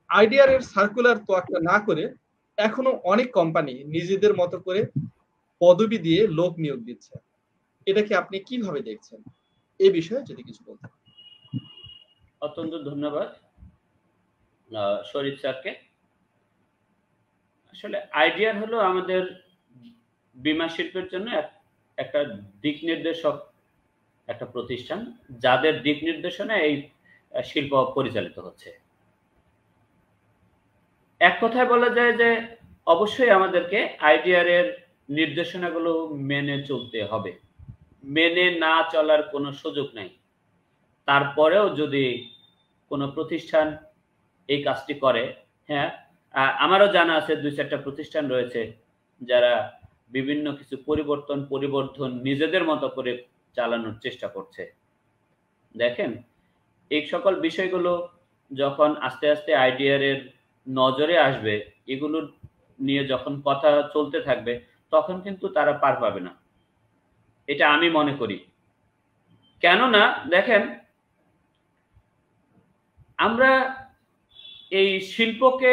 IDR এর circular তোয়াক্কা না করে এখনো অনেক কোম্পানি নিজেদের মতো করে পদবি দিয়ে লোক নিয়োগ দিচ্ছে। এটাকে আপনি কিভাবে দেখছেন? এই বিষয়ে যদি কিছু বলতেন। অত্যন্ত ধন্যবাদ শরীফ স্যারকে। আসলে আইডিআর হলো আমাদের বীমা শিল্পের জন্য একটা দিক নির্দেশক একটা প্রতিষ্ঠান, যাদের দিক নির্দেশনায় এই শিল্প পরিচালিত হচ্ছে। এক কথায় বলা যায় যে অবশ্যই আমাদেরকে আইডিআর এর নির্দেশনাগুলো মেনে চলতে হবে, মেনে না চলার কোনো সুযোগ নাই। তারপরেও যদি কোনো প্রতিষ্ঠান এই কাজটি করে, হ্যাঁ আমারও জানা আছে ২-৪টা প্রতিষ্ঠান রয়েছে যারা বিভিন্ন কিছু পরিবর্ধন নিজেদের মতো করে চালানোর চেষ্টা করছে। দেখেন, এই সকল বিষয়গুলো যখন আস্তে আস্তে আইডিআর এর নজরে আসবে, এগুলো নিয়ে যখন কথা চলতে থাকবে, তখন কিন্তু তারা পার পাবে না, এটা আমি মনে করি। কেননা দেখেন, আমরা এই শিল্পকে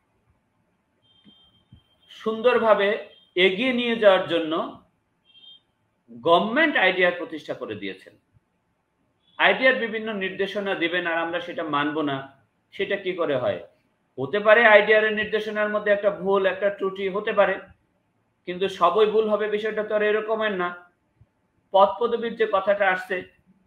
সুন্দরভাবে এগিয়ে নিয়ে যাওয়ার জন্য গভর্নমেন্ট আইডিআর প্রতিষ্ঠা করে দিয়েছেন। আইডিআর বিভিন্ন নির্দেশনা দিবেন আর আমরা সেটা মানব না, সেটা কি করে হয়? হতে পারে আইডিআর এর নির্দেশনার মধ্যে একটা ভুল, একটা ত্রুটি হতে পারে, কিন্তু সবই ভুল হবে বিষয়টা তো আর এরকমের না। পদ পদবীর যে কথাটা আসছে,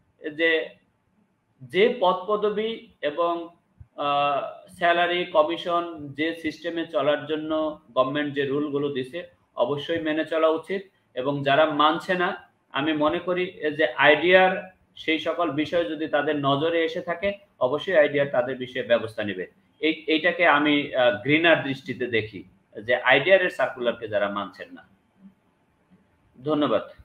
যে পদ পদবী এবং স্যালারি কমিশন যে সিস্টেমে চলার জন্য গভর্নমেন্ট যে রুলগুলো দিছে, অবশ্যই মেনে চলা উচিত। এবং যারা মানছে না, আমি মনে করি যে আইডিআর সেই সকল বিষয় যদি তাদের নজরে এসে থাকে, অবশ্যই আইডিআর তাদের বিষয়ে ব্যবস্থা নেবে। এইটাকে আমি ঘৃণার দৃষ্টিতে দেখি, যে আইডিআর এর সার্কুলারকে যারা মানছেন না। ধন্যবাদ।